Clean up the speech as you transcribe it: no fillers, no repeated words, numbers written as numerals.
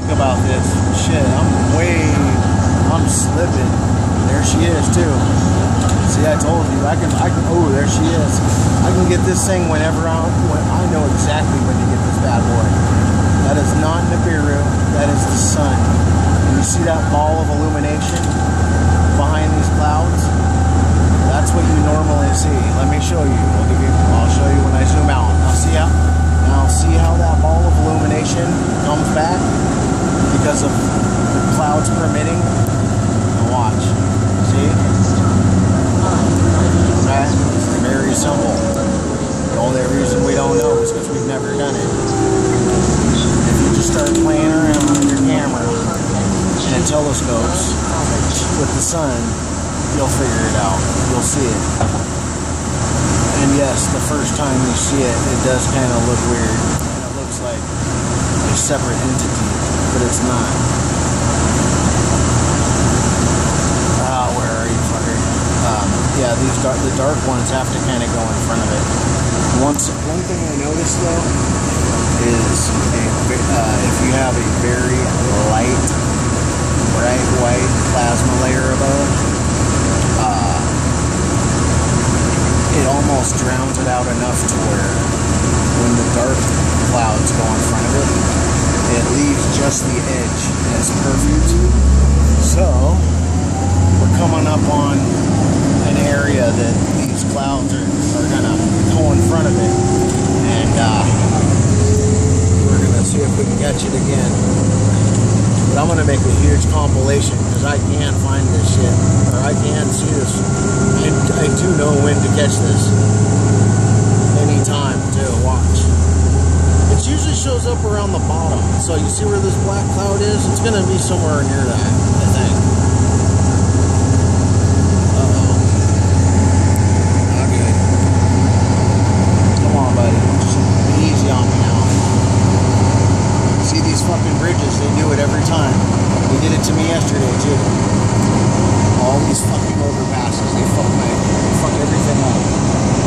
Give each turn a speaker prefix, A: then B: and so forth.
A: think about this. Shit, I'm slipping. There she is too. See, I told you, I can, oh, there she is. I can get this thing whenever I know exactly when to get this bad boy. That is not Nibiru, that is the sun. And you see that ball of illumination behind these clouds? That's what you normally see. Let me show you. I'll show you when I zoom out. Now see how that ball of illumination comes back because of the clouds permitting? Now watch. See? Okay? It's very simple. The only reason we don't know is because we've never done it. If you just start playing around with your camera and telescopes with the sun, you'll figure it out. You'll see it. And yes, the first time you see it, it does kind of look weird. And it looks like a separate entity, but it's not. Where are you, fucker? Yeah, the dark ones have to kind of go in front of it. One thing I noticed though is if you have a very light, bright white plasma layer above, it almost drowns it out enough to where when the dark clouds go in front of it, it leaves just the edge and it's perfect. So we're coming up on an area that these clouds are gonna go in front of it, and we're gonna see if we can catch it again. But I'm gonna make a huge compilation because I can find this shit, or I can see this. I do know when to catch this. Anytime to watch. It usually shows up around the bottom. So you see where this black cloud is? It's gonna be somewhere near that, I think. Uh-oh. Not good. Come on, buddy. Just easy on me now. See these fucking bridges, they do it every time. They did it to me yesterday too. All these fucking overpasses, they fuck everything up.